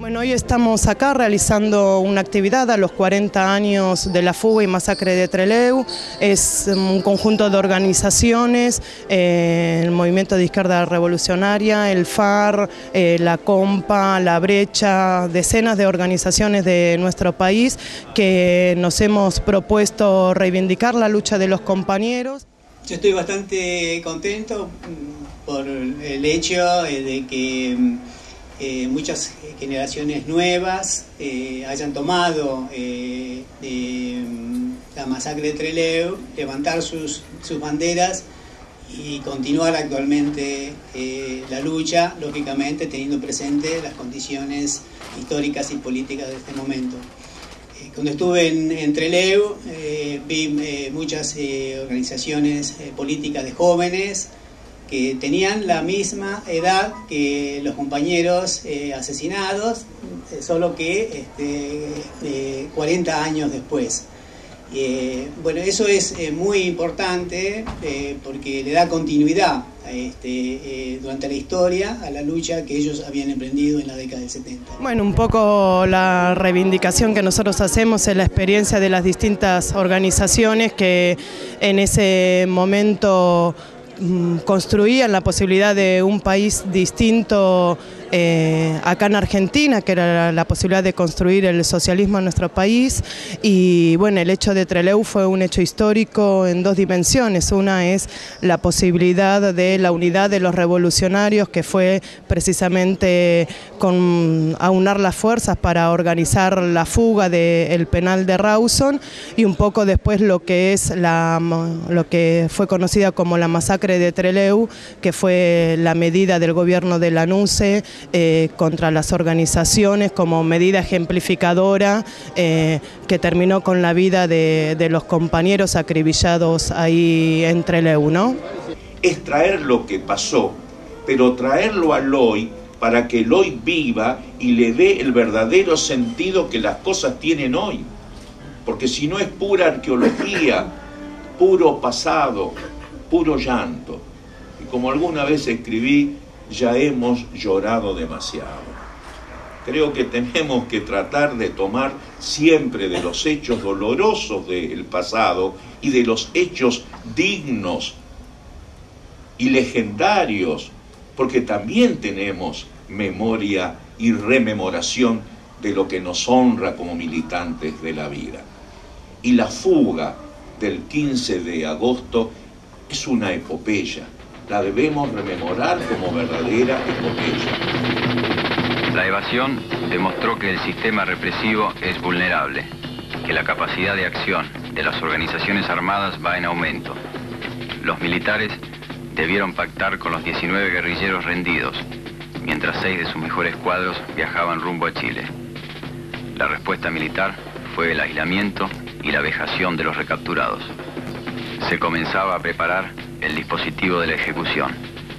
Bueno, hoy estamos acá realizando una actividad a los 40 años de la fuga y masacre de Trelew. Es un conjunto de organizaciones, el Movimiento de Izquierda Revolucionaria, el FAR, la Compa, la Brecha, decenas de organizaciones de nuestro país que nos hemos propuesto reivindicar la lucha de los compañeros. Yo estoy bastante contento por el hecho de que muchas generaciones nuevas hayan tomado la masacre de Trelew, levantar sus banderas y continuar actualmente la lucha, lógicamente teniendo presente las condiciones históricas y políticas de este momento. Cuando estuve en Trelew vi muchas organizaciones políticas de jóvenes que tenían la misma edad que los compañeros asesinados, solo que 40 años después. Bueno, eso es muy importante porque le da continuidad durante la historia a la lucha que ellos habían emprendido en la década del 70. Bueno, un poco la reivindicación que nosotros hacemos es la experiencia de las distintas organizaciones que en ese momento construían la posibilidad de un país distinto acá en Argentina, que era la posibilidad de construir el socialismo en nuestro país. Y bueno, el hecho de Trelew fue un hecho histórico en dos dimensiones. Una es la posibilidad de la unidad de los revolucionarios, que fue precisamente aunar las fuerzas para organizar la fuga del penal de Rawson, y un poco después lo que es lo que fue conocida como la masacre de Trelew, que fue la medida del gobierno de Lanusse contra las organizaciones como medida ejemplificadora que terminó con la vida de los compañeros acribillados ahí en Trelew, ¿no? Es traer lo que pasó, pero traerlo al hoy para que el hoy viva y le dé el verdadero sentido que las cosas tienen hoy. Porque si no es pura arqueología, puro pasado, puro llanto. Y como alguna vez escribí, ya hemos llorado demasiado. Creo que tenemos que tratar de tomar siempre de los hechos dolorosos del pasado y de los hechos dignos y legendarios, porque también tenemos memoria y rememoración de lo que nos honra como militantes de la vida. Y la fuga del 15 de agosto es una epopeya. La debemos rememorar como verdadera epopeya. La evasión demostró que el sistema represivo es vulnerable, que la capacidad de acción de las organizaciones armadas va en aumento. Los militares debieron pactar con los 19 guerrilleros rendidos, mientras 6 de sus mejores cuadros viajaban rumbo a Chile. La respuesta militar fue el aislamiento y la vejación de los recapturados. Se comenzaba a preparar el dispositivo de la ejecución.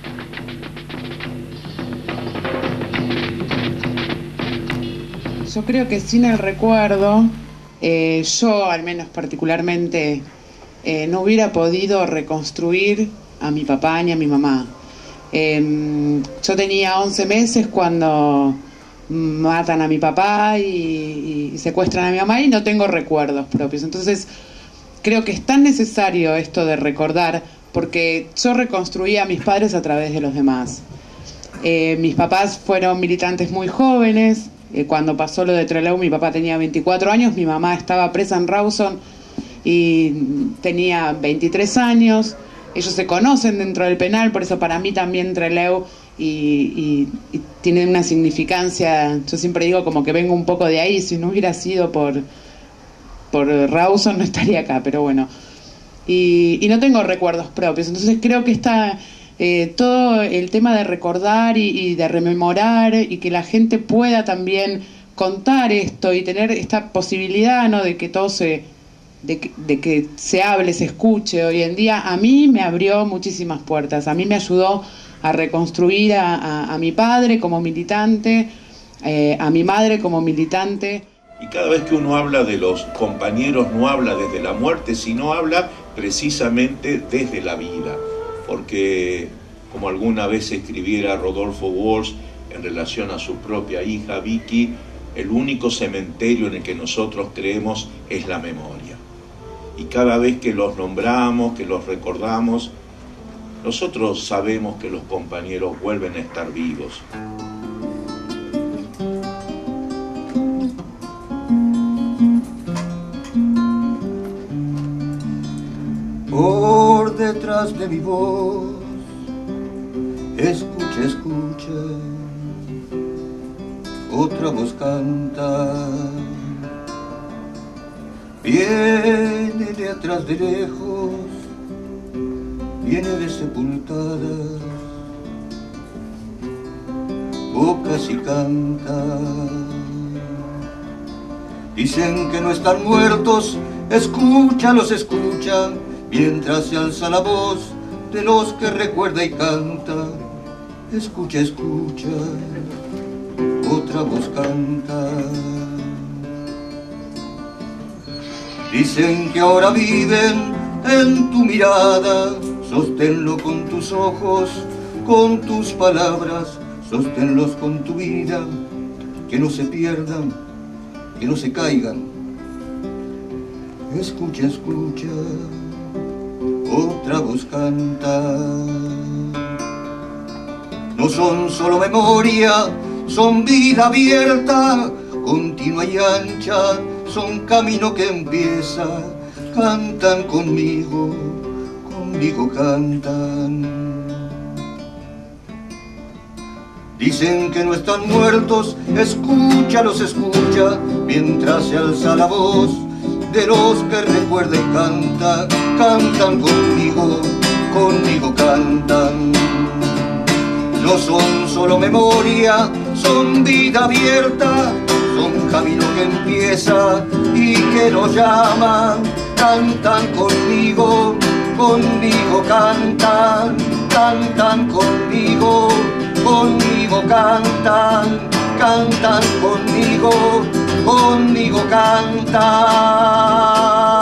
Yo creo que sin el recuerdo, yo al menos particularmente, no hubiera podido reconstruir a mi papá ni a mi mamá. Yo tenía 11 meses cuando matan a mi papá y secuestran a mi mamá y no tengo recuerdos propios. Entonces creo que es tan necesario esto de recordar, porque yo reconstruí a mis padres a través de los demás. Mis papás fueron militantes muy jóvenes. Cuando pasó lo de Trelew, mi papá tenía 24 años, mi mamá estaba presa en Rawson y tenía 23 años. Ellos se conocen dentro del penal, por eso para mí también Trelew y tiene una significancia. Yo siempre digo como que vengo un poco de ahí. Si no hubiera sido por Rawson no estaría acá, pero bueno. Y no tengo recuerdos propios, entonces creo que está todo el tema de recordar y de rememorar, y que la gente pueda también contar esto y tener esta posibilidad, ¿no?, de que todo de que se hable, se escuche. Hoy en día a mí me abrió muchísimas puertas, a mí me ayudó a reconstruir a mi padre como militante, a mi madre como militante. Y cada vez que uno habla de los compañeros, no habla desde la muerte, sino habla precisamente desde la vida. Porque, como alguna vez escribiera Rodolfo Walsh, en relación a su propia hija Vicky, el único cementerio en el que nosotros creemos es la memoria. Y cada vez que los nombramos, que los recordamos, nosotros sabemos que los compañeros vuelven a estar vivos. Por detrás de mi voz, escucha, escucha, otra voz canta. Viene de atrás de lejos, viene de sepultadas bocas y canta. Dicen que no están muertos, escúchalos, escucha, mientras se alza la voz de los que recuerda y canta. Escucha, escucha, otra voz canta. Dicen que ahora viven en tu mirada, sosténlo con tus ojos, con tus palabras, sosténlos con tu vida, que no se pierdan, que no se caigan. Escucha, escucha, otra voz canta. No son solo memoria, son vida abierta, continua y ancha, son camino que empieza. Cantan conmigo, conmigo cantan. Dicen que no están muertos, escúchalos, escucha, mientras se alza la voz de los que recuerda y canta. Cantan conmigo, conmigo cantan. No son solo memoria, son vida abierta, son camino que empieza y que nos llama. Cantan conmigo, conmigo cantan. Cantan conmigo, conmigo cantan. Cantan conmigo, conmigo cantan.